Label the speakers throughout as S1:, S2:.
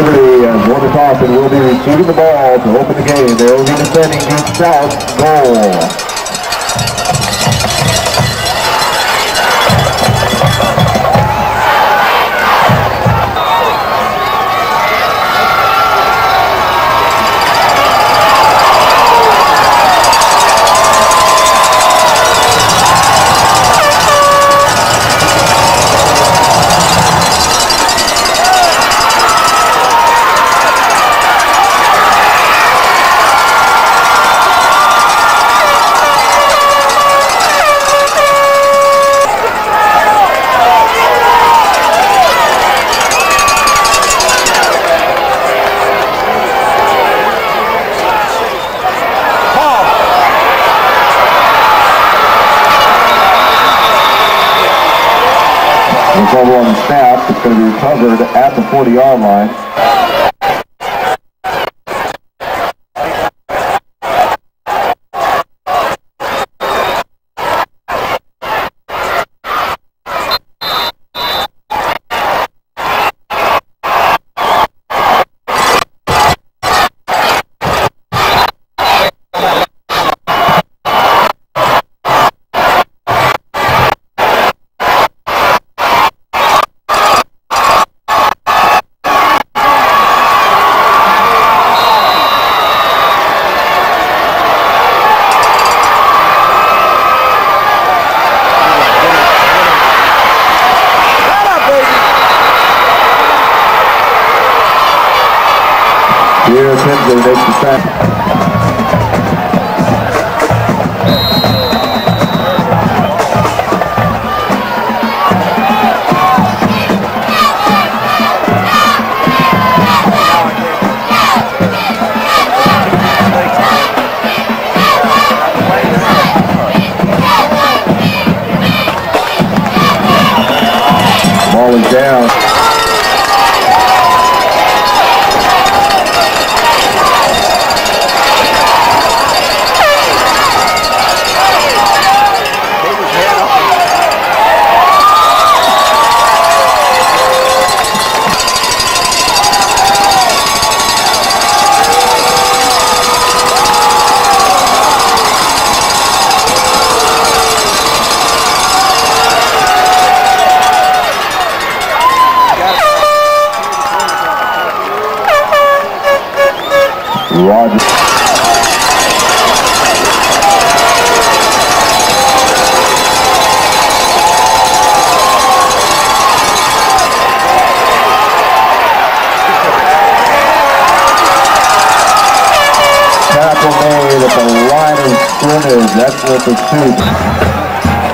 S1: Liberty as one is off and will be receiving the ball to open the game. They will be defending Deep South goal. It's over on the snap. It's going to be recovered at the 40-yard line. Here, Tinsley makes the sack. Ball is down. Roger. Tackle made at the line of scrimmage. That's what the two.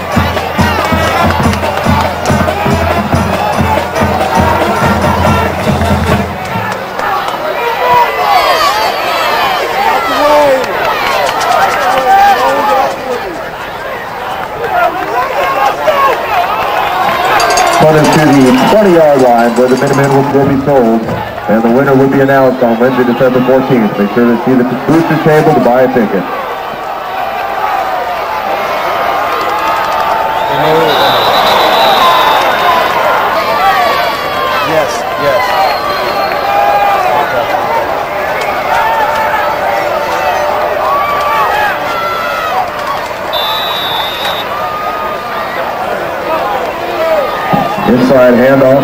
S1: Punt to the 20-yard line where the Minutemen will be sold, and the winner will be announced on Wednesday, December 14th. Make sure to see the booster table to buy a ticket.
S2: Yes, yes.
S1: Inside handoff.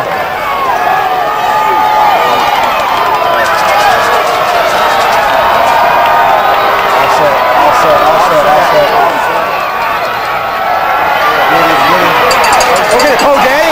S2: Okay, Colgate.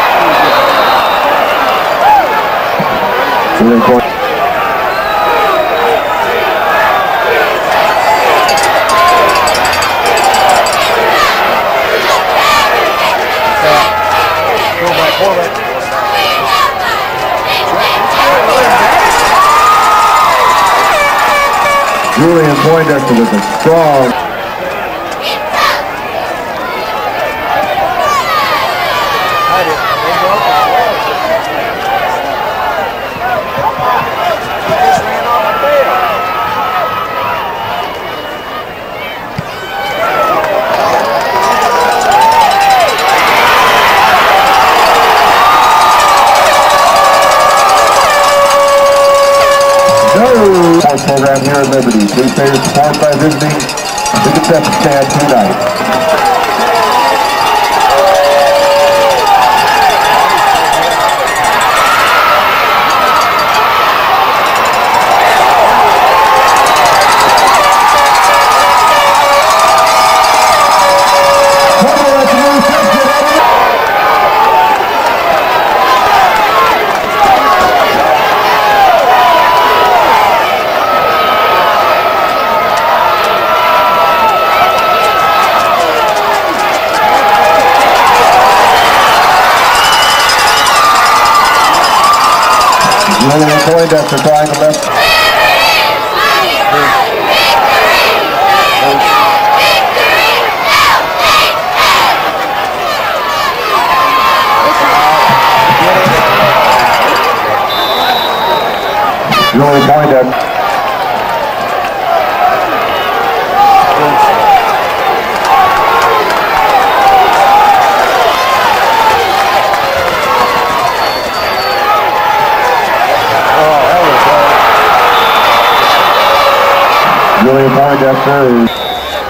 S1: Julian Poindexter with a strong program here at Liberty. Please pay your support by visiting the concession stand tonight. Julian Poindexter trying the left. Julian Poindexter. Julian Poindexter is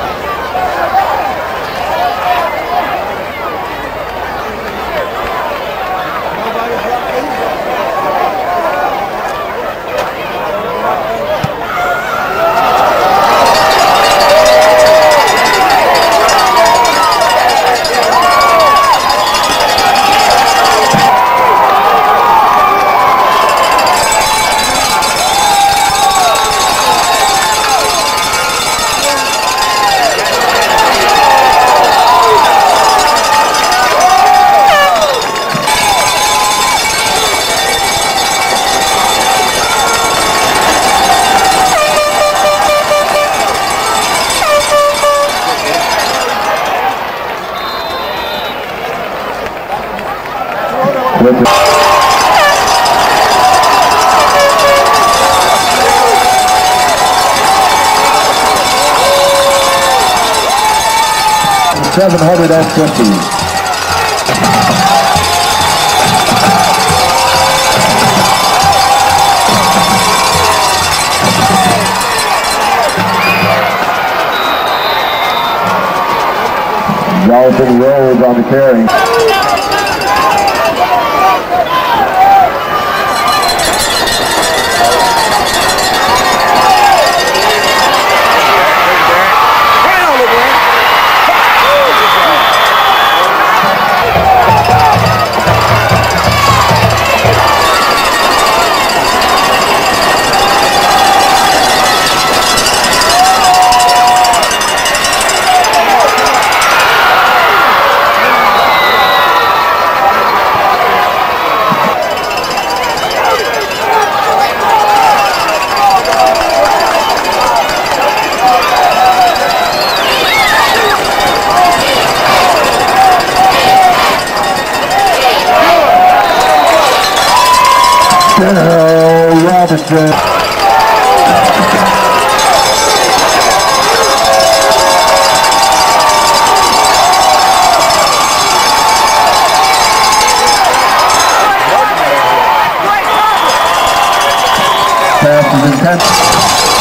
S1: with the 750. Jonathan Rose on the carry. Robinson. Pass is intense.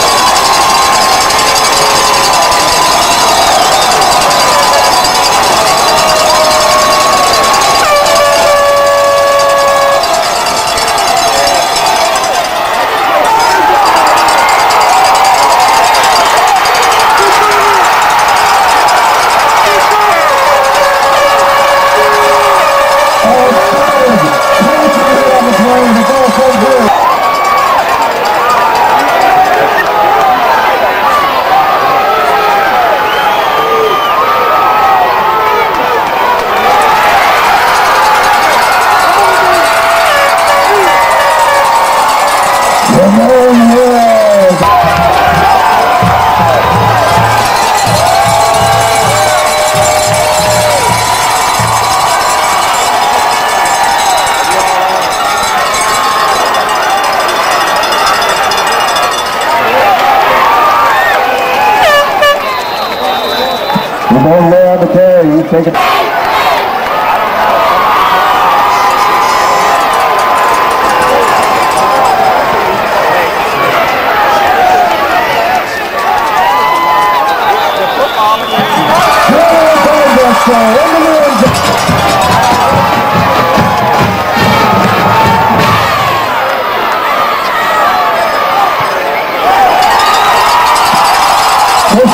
S1: Ramon Lay on the carry. He's taking.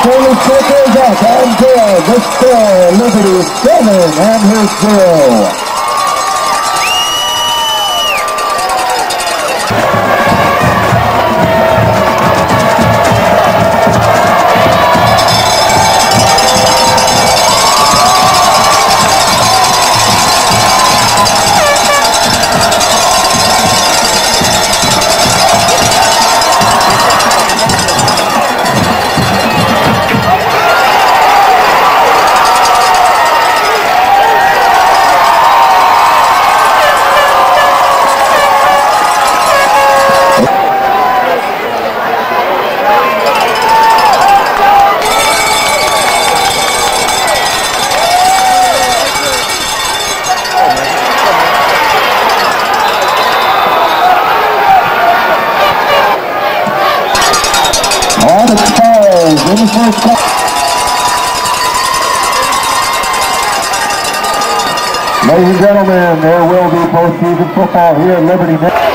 S1: Curly circles up and good. The score, Liberty 7 and his 0. On the Stars in the first quarter. Ladies and gentlemen, there will be postseason football here at Liberty next.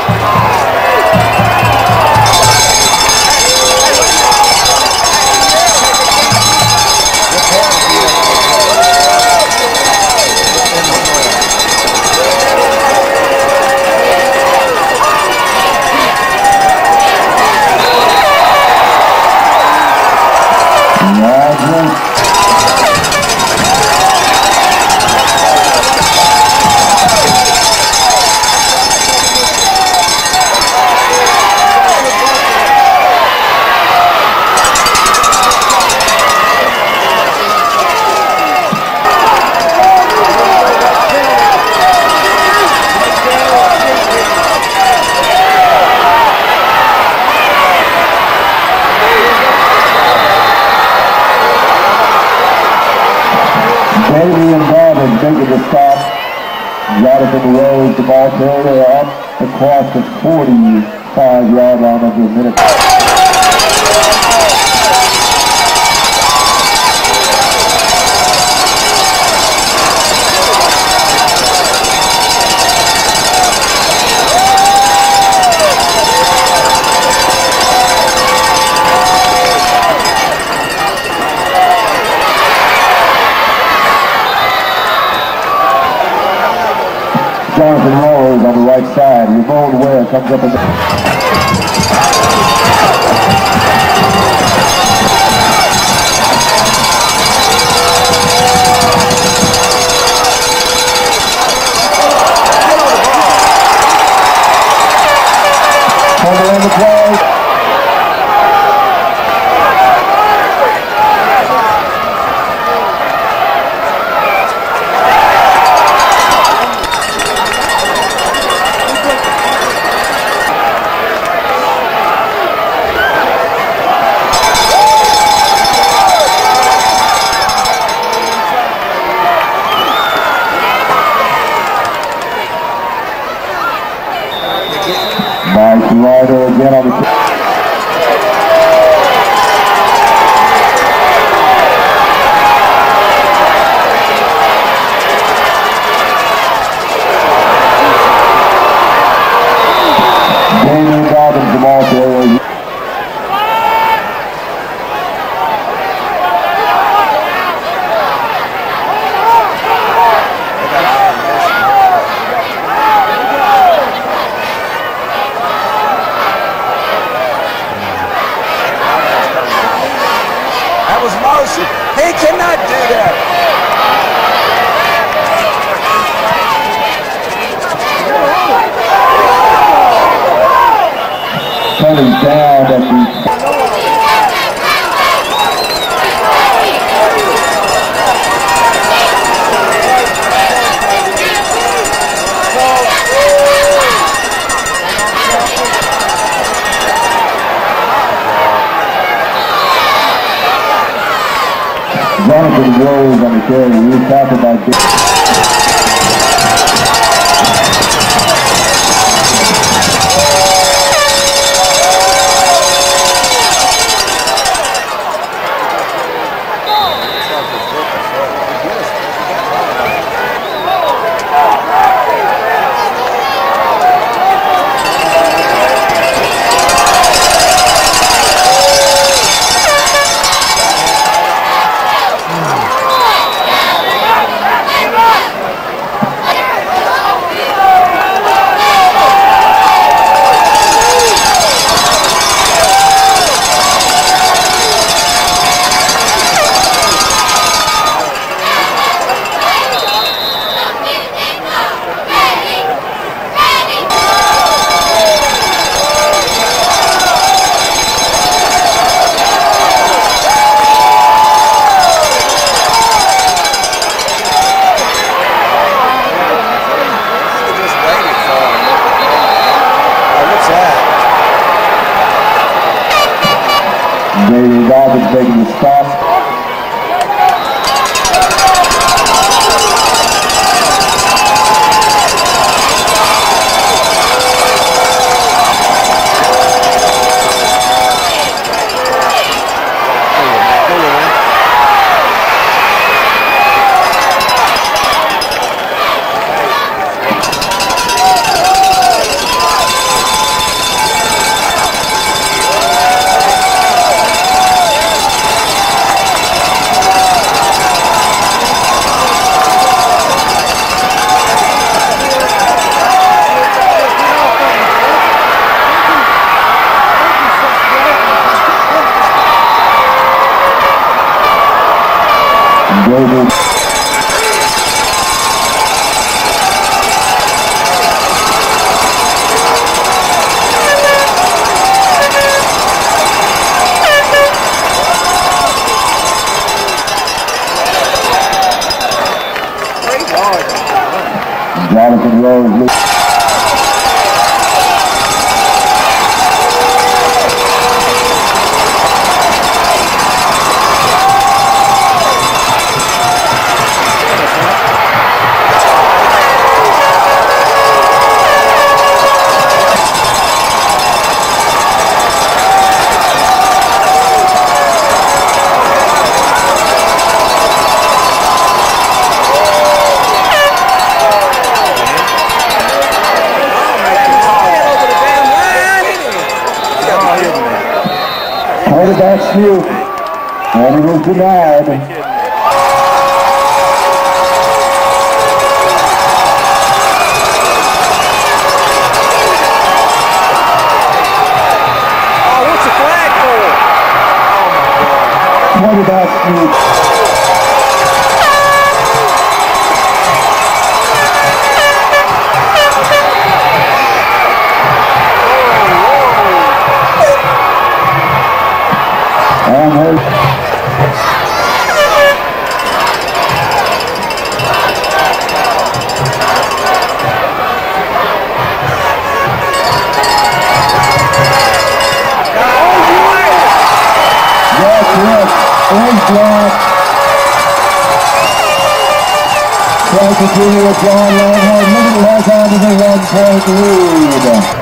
S1: Bailey and Dobbins making the stop. Jonathan Rose, the ball carrier, up across the 45-yard line of the minute. Jonathan Rose on the right side. Ramon Ware comes up in the... Coming on the play. Mike Ryder again on the... Daniel Dobbins, the ball carrier.
S2: He cannot do that.
S1: Coming down at the... Jonathan Rose on the carry. We were talking about this. David Dobbins making the stop. David. Jonathan Rose. Quarterback sneak, and it was denied.
S2: What's the flag for?
S1: Quarterback sneak. Try to continue with John Longhorn. Liberty has on to the 1-point lead.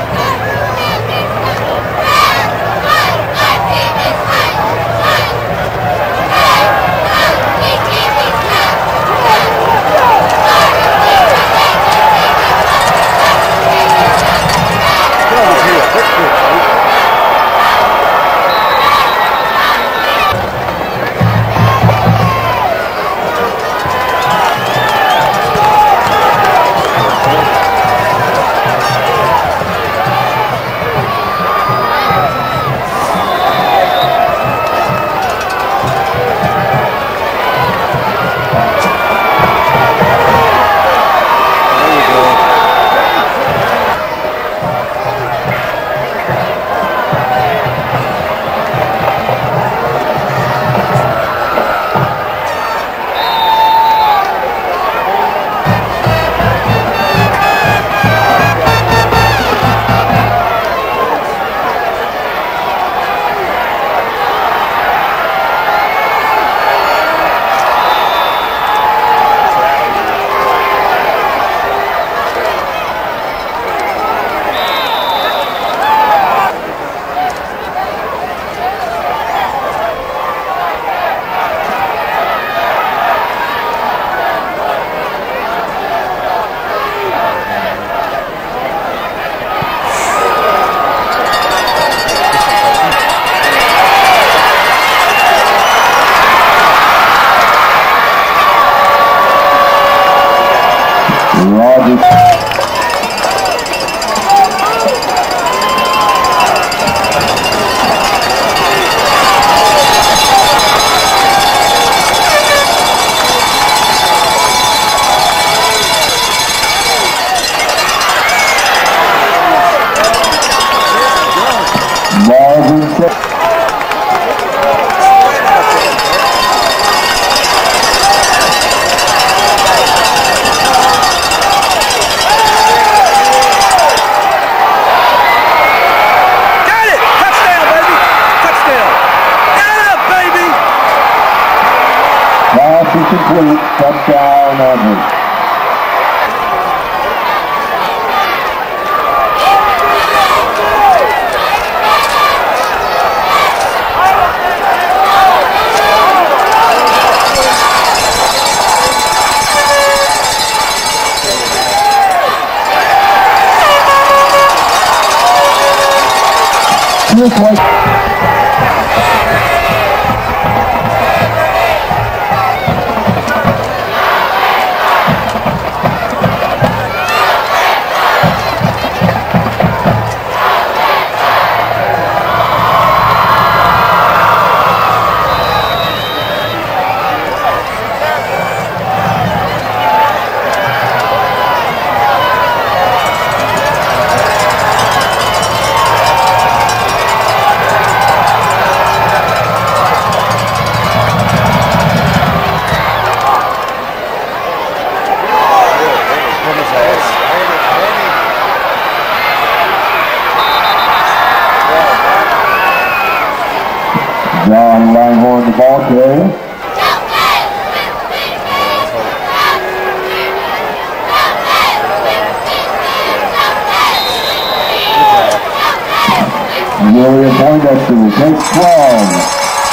S1: is complete. Touchdown, Auburn. John Langhorne, the ball carrier. William Poindexter takes 12.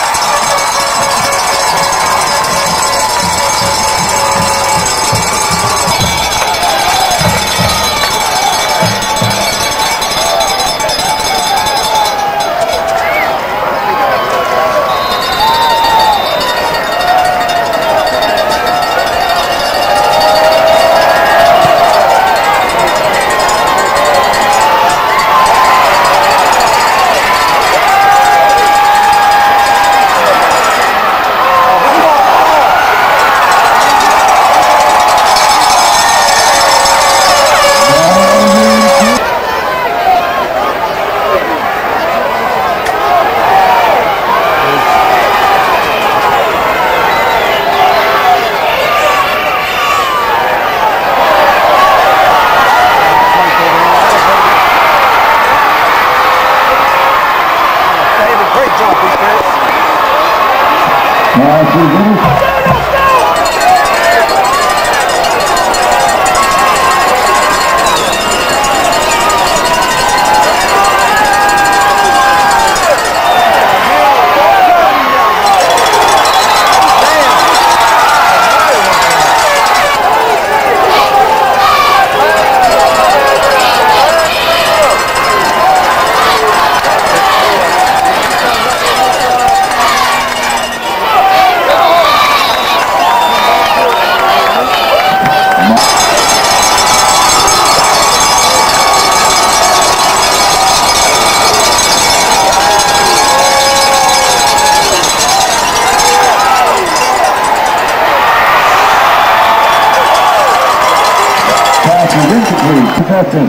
S1: Possession.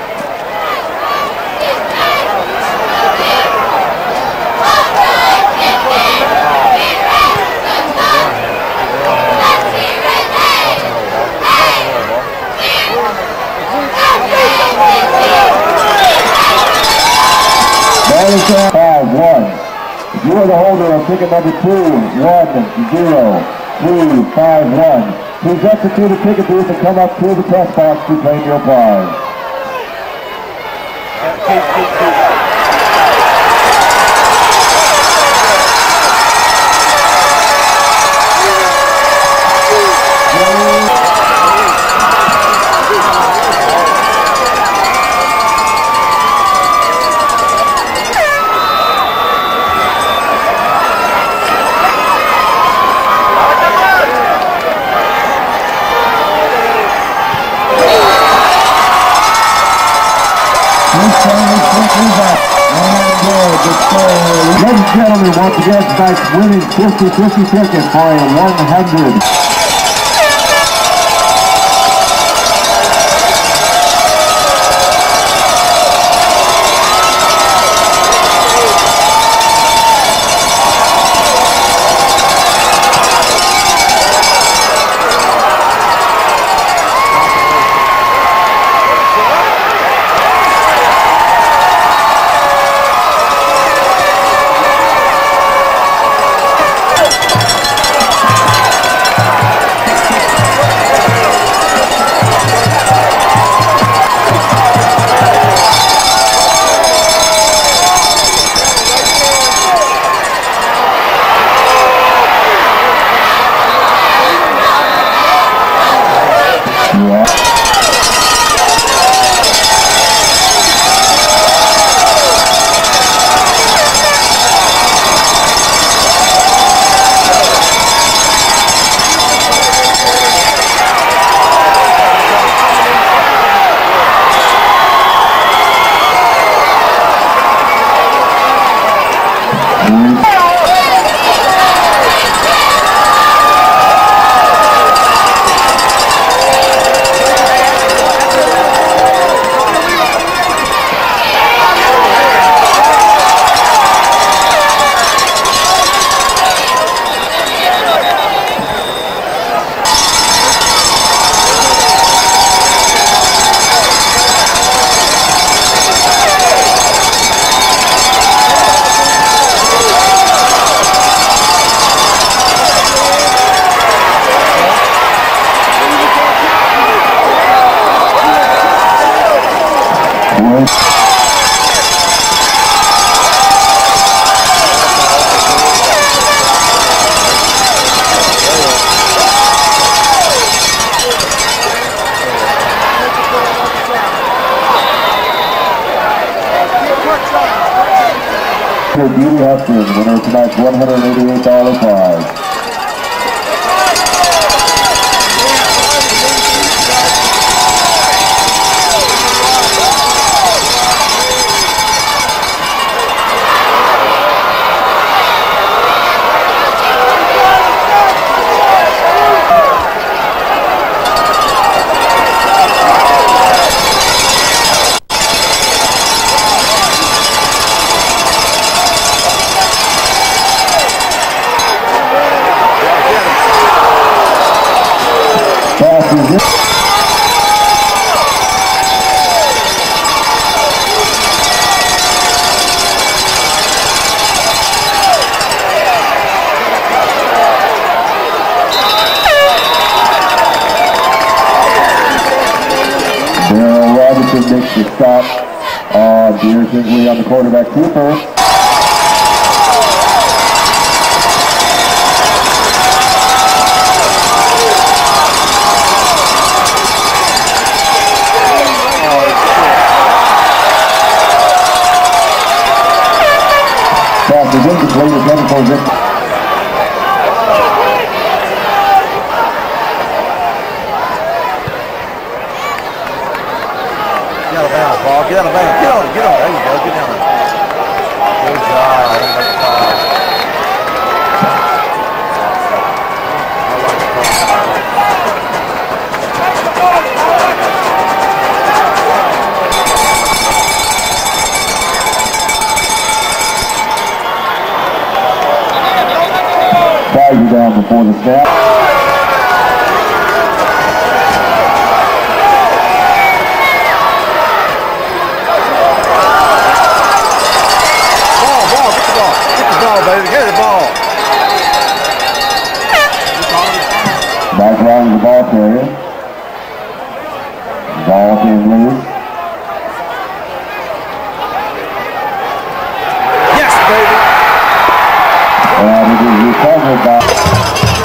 S1: Ball is down 5-1. If you are the holder of ticket number 2-1-0-2-5-1, please exit through the ticket booth and come up through the press box to claim your prize. Ladies and gentlemen, once again, tonight's winning 50-50 ticket for a 100. to Beauty Hudson, winner of tonight's $188 prize. Makes the stop on Deere Tinsley on the quarterback keeper. Pass is incomplete, attempted for Victor.
S2: Get out of bounds. Get on. There you go. Get down there. Good job.
S1: Flag down before the snap.
S2: Baby, get the ball.
S1: Back around the ball carrier. Ball came loose.
S2: Yes, baby.
S1: And it is recovered by...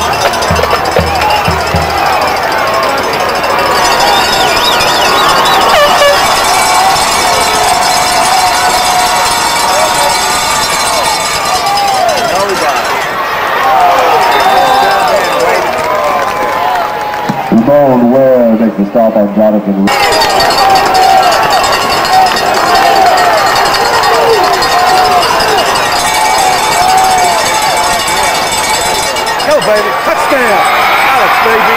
S1: Bone Ware makes the stop on Jonathan.
S2: Go, baby. Touchdown. Alex, baby.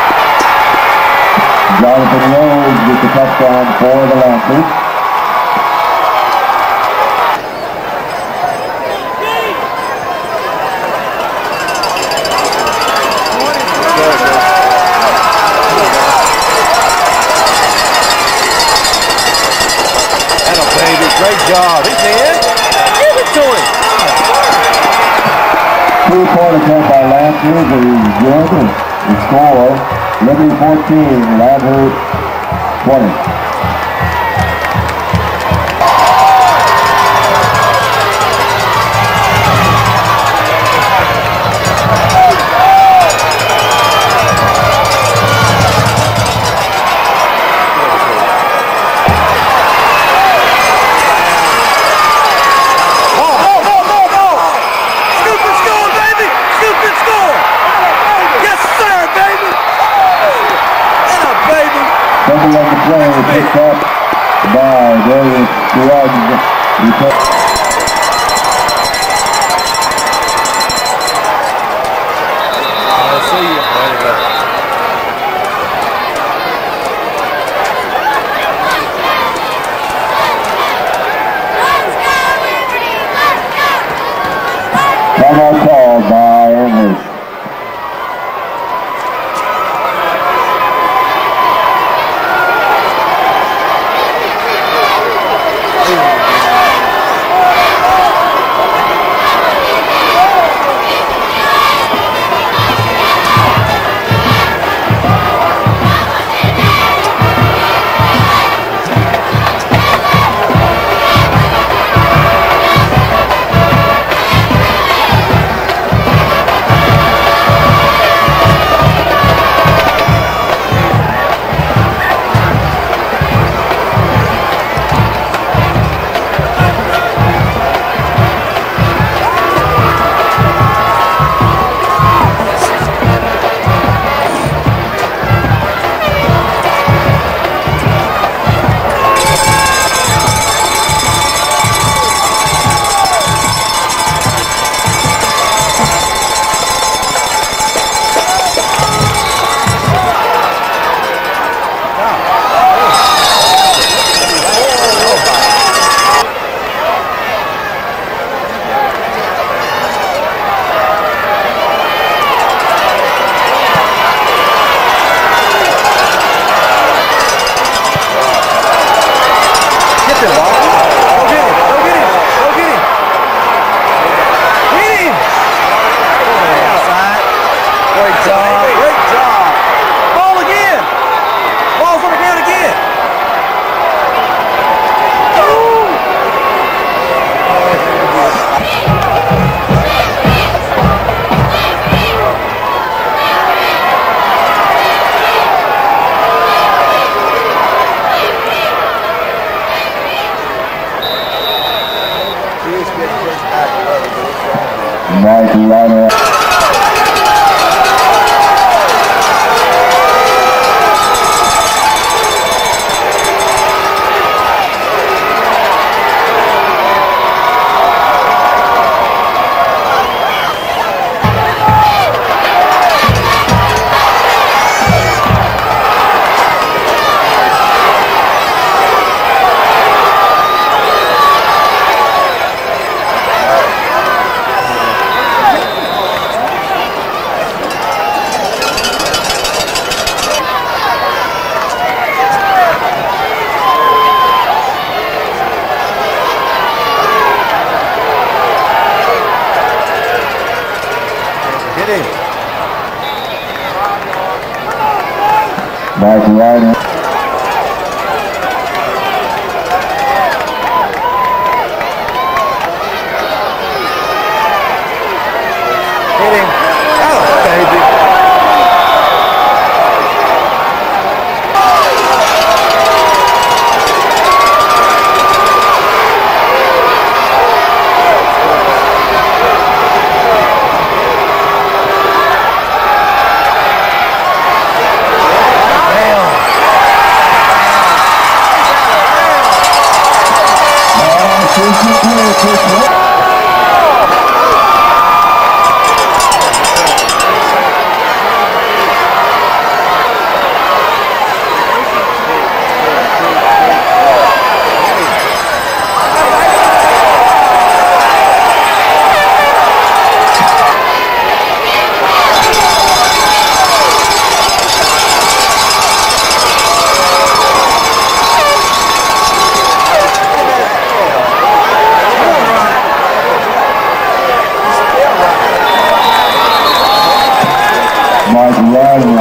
S1: Jonathan Rose with the touchdown for the Lancers.
S2: Great job. He's in. Give it to him.
S1: 2-point attempt by Lancers is good. The score, Liberty 14, Lancers 20. On the play, picked up by Darius Scruggs.
S2: I'll see you. There you go.
S1: Timeout called by English.
S2: is getting pushed back a little bit.
S1: Mike Liner. Mike Liner.
S2: Hit him. Oh, baby.
S1: Mike Liner.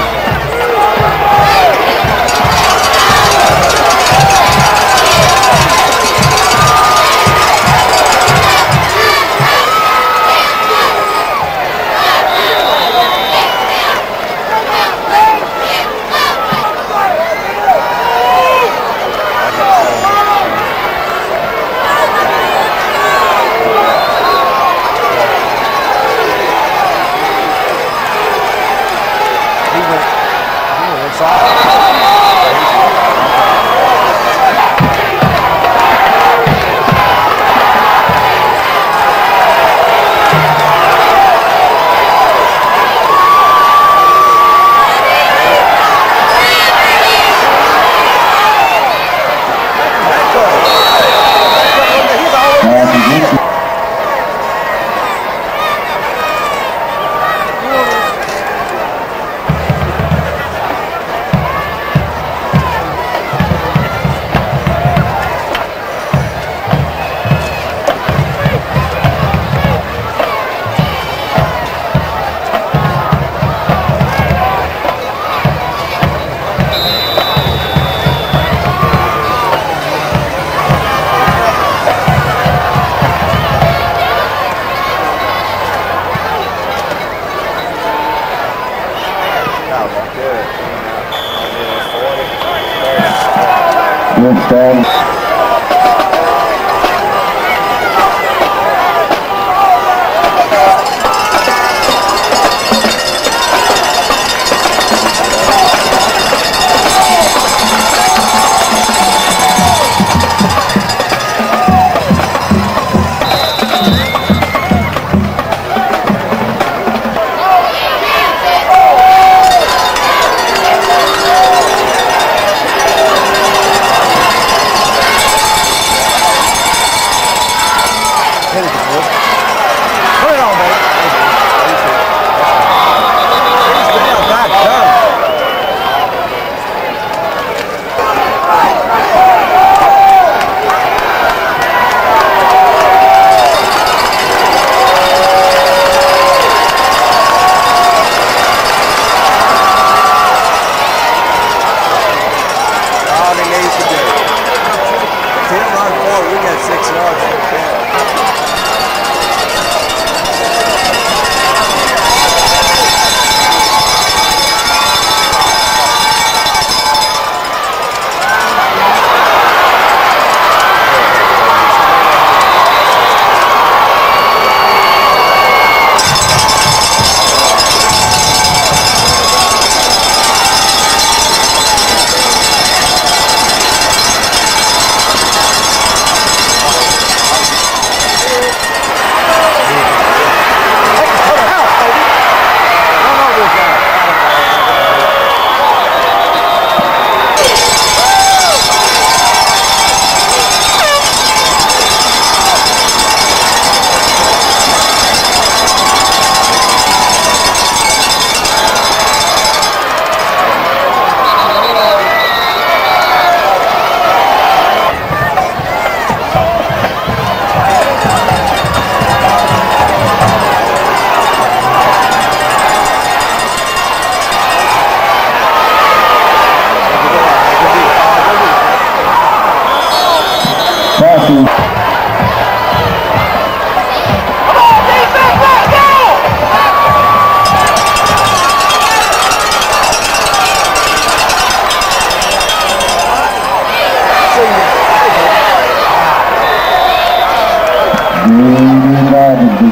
S1: Good stand.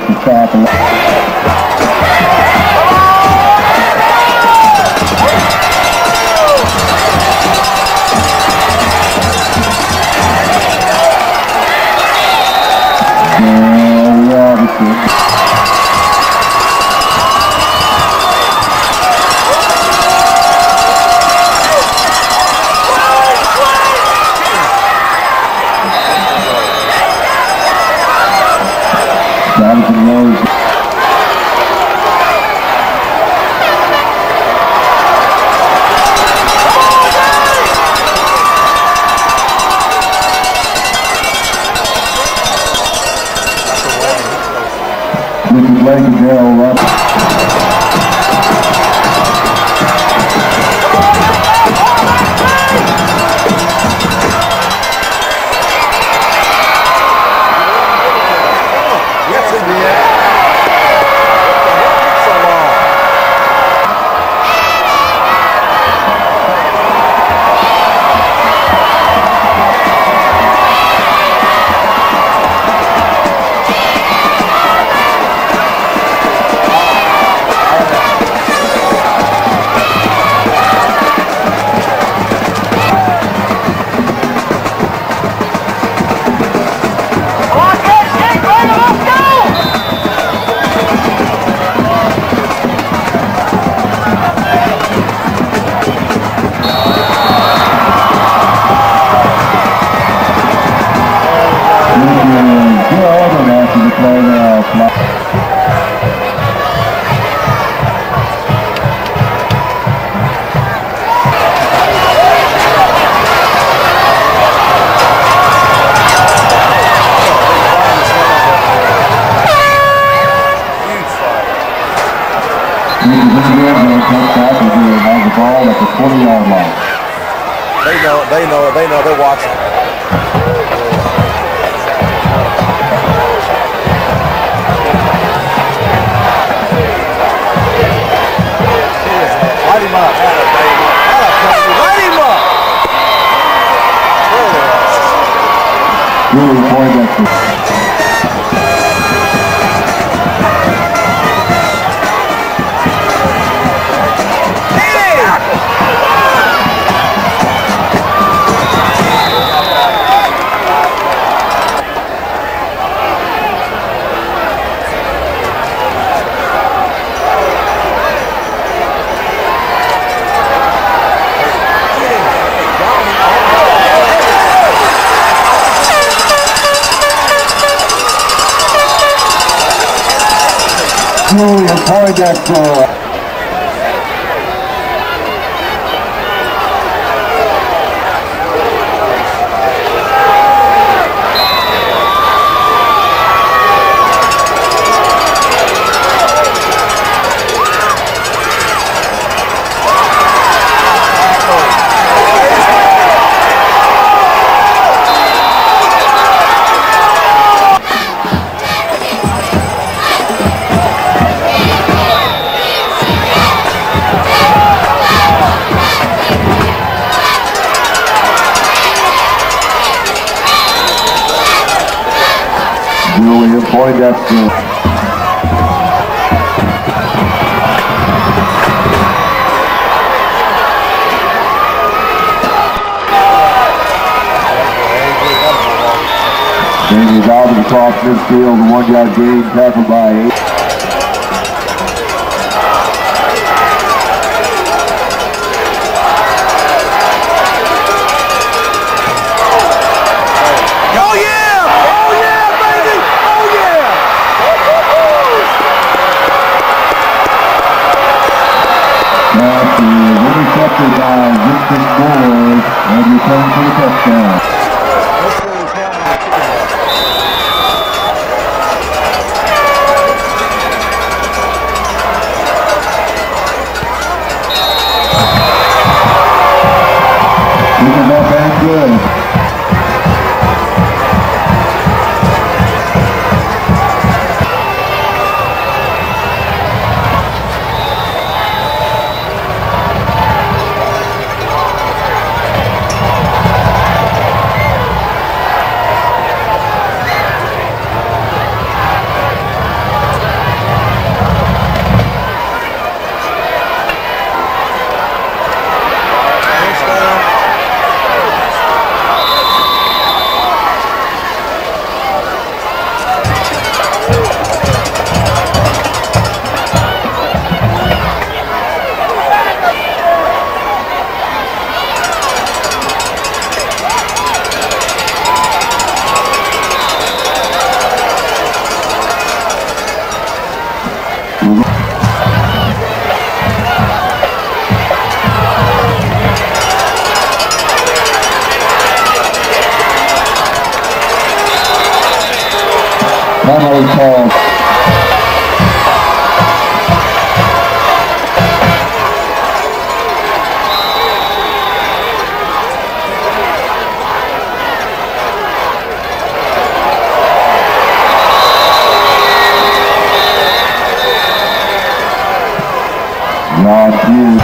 S1: to stop.
S2: They know, they're watching. Light him up. Light him up.
S1: Really point Julian Poindexter. Julian Poindexter. James Alvin across midfield, 1 yard gain, tackled by 8. Intercepted by Victor Moore and returned for the touchdown. This is up and good. Penalty called. Ron Hughes.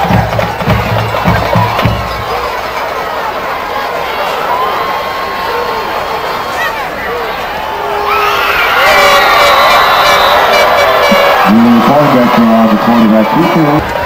S1: The quarterback around the quarterback.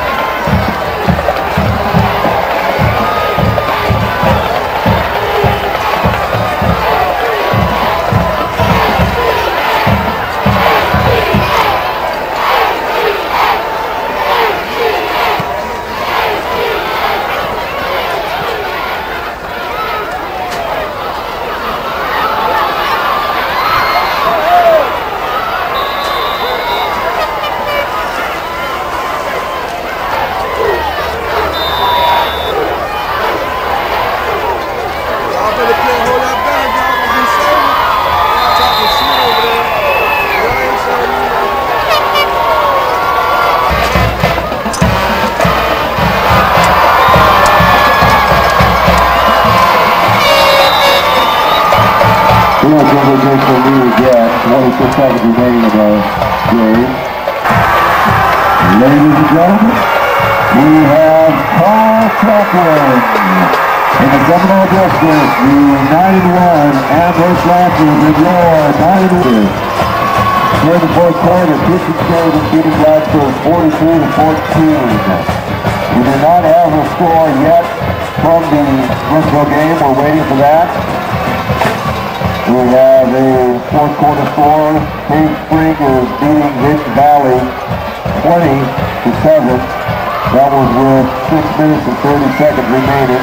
S1: Again, 26 seconds remaining of the game. Ladies and gentlemen, we have Carl Chaplin in the Seminole District, the 9-1 Amherst Raptors in your 9-1. During the fourth quarter, Christian State is beating Blacksburg 42-14. We do not have a score yet from the Brooksville game. We're waiting for that. We have a fourth quarter score. Cave Spring is beating Hidden Valley 20-7. That was with 6 minutes and 30 seconds remaining.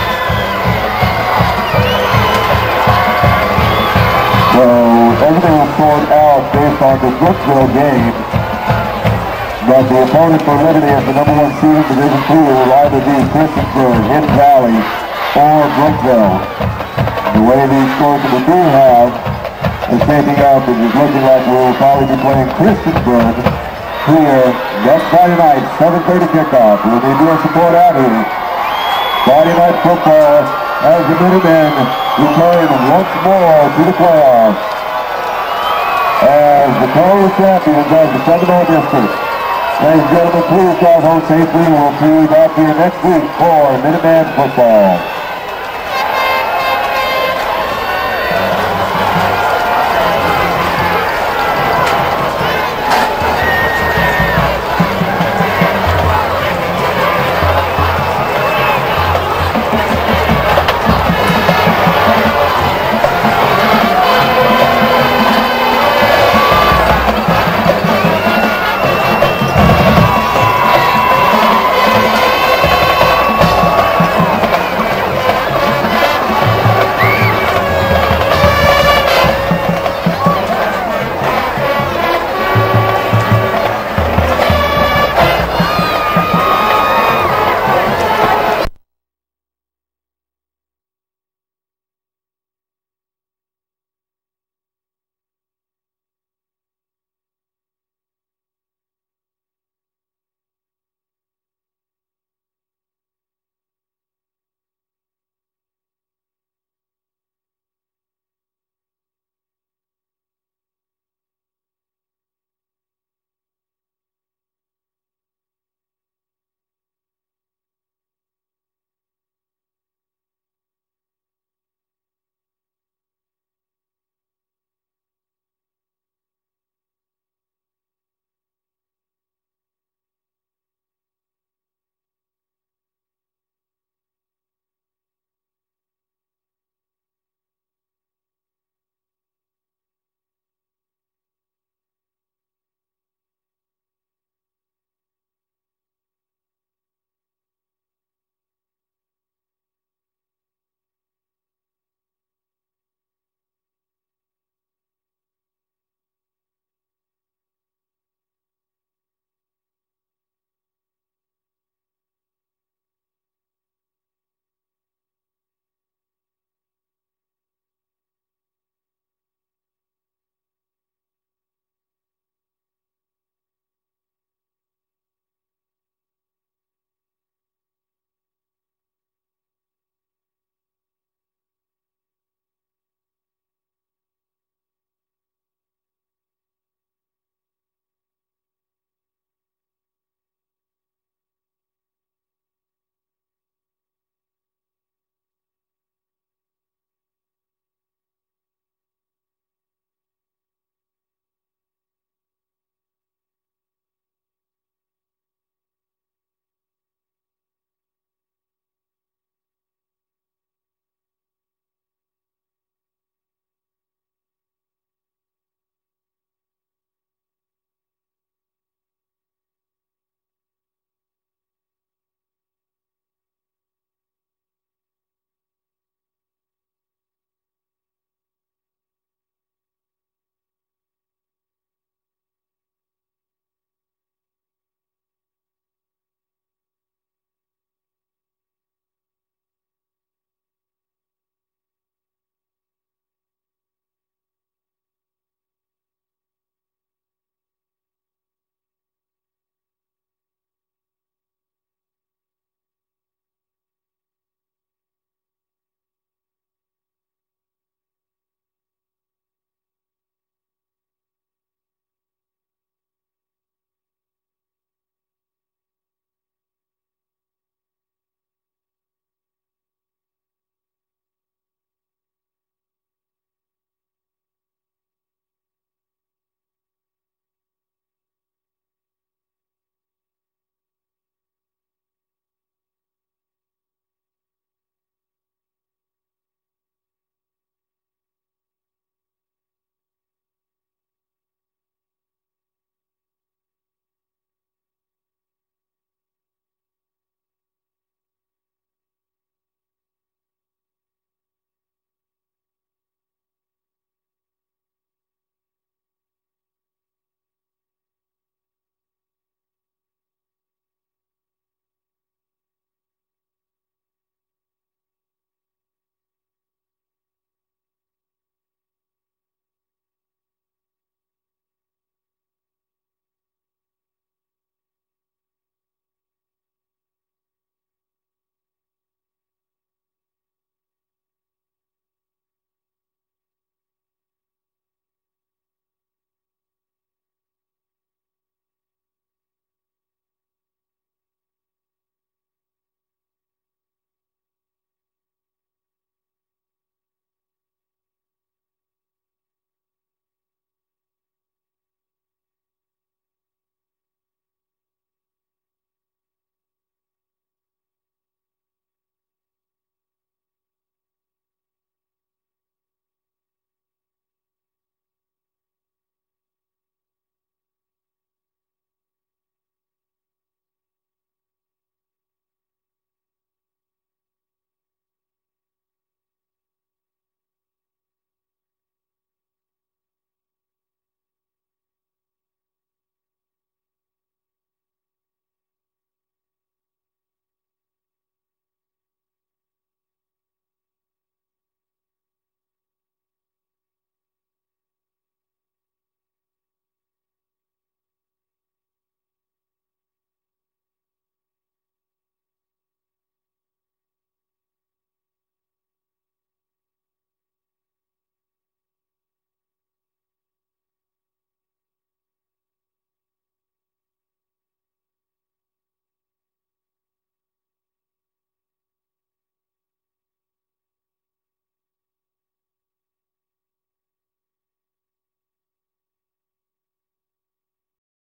S1: So everything was sorted out based on the Brooksville game. But the opponent for Liberty as the number 1 seed in Division 2 will either be Christiansburg, Hidden Valley, or Brooksville. The way these scores that we do have is shaping up, it is looking like we'll probably be playing Christiansburg here next Friday night, 7:30 kickoff. We'll need your support out here. Friday night football as the Minutemen return once more to the playoffs as the Colorado champions of the Seminole District. Ladies and gentlemen, please drive home safely. We'll see you back here next week for Minuteman football.